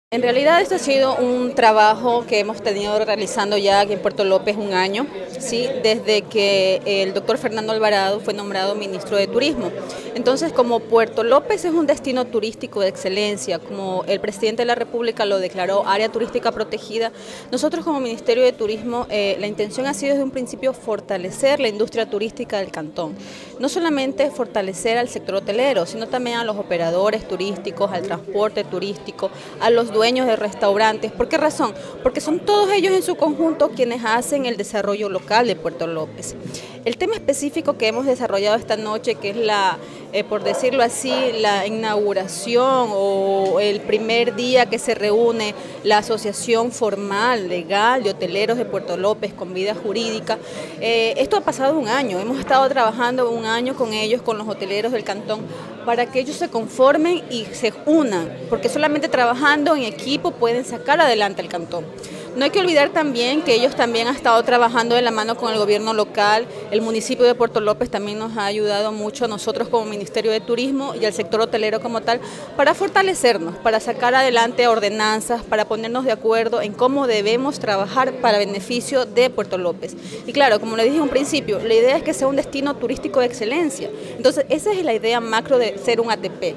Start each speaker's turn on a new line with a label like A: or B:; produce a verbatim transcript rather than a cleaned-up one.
A: En realidad este ha sido un trabajo que hemos tenido realizando ya aquí en Puerto López un año, ¿sí? Desde que el doctor Fernando Alvarado fue nombrado ministro de Turismo. Entonces, como Puerto López es un destino turístico de excelencia, como el presidente de la República lo declaró área turística protegida, nosotros como Ministerio de Turismo, eh, la intención ha sido desde un principio fortalecer la industria turística del cantón. No solamente fortalecer al sector hotelero, sino también a los operadores turísticos, al transporte turístico, a los dueños de restaurantes. ¿Por qué razón? Porque son todos ellos en su conjunto quienes hacen el desarrollo local de Puerto López. El tema específico que hemos desarrollado esta noche, que es la, eh, por decirlo así, la inauguración o el primer día que se reúne la asociación formal, legal de hoteleros de Puerto López con vida jurídica, eh, esto ha pasado un año, hemos estado trabajando un año con ellos, con los hoteleros del cantón, para que ellos se conformen y se unan, porque solamente trabajando en equipo pueden sacar adelante el cantón. No hay que olvidar también que ellos también han estado trabajando de la mano con el gobierno local, el municipio de Puerto López también nos ha ayudado mucho a nosotros como Ministerio de Turismo y al sector hotelero como tal, para fortalecernos, para sacar adelante ordenanzas, para ponernos de acuerdo en cómo debemos trabajar para beneficio de Puerto López. Y claro, como le dije en un principio, la idea es que sea un destino turístico de excelencia, entonces esa es la idea macro de ser un A T P.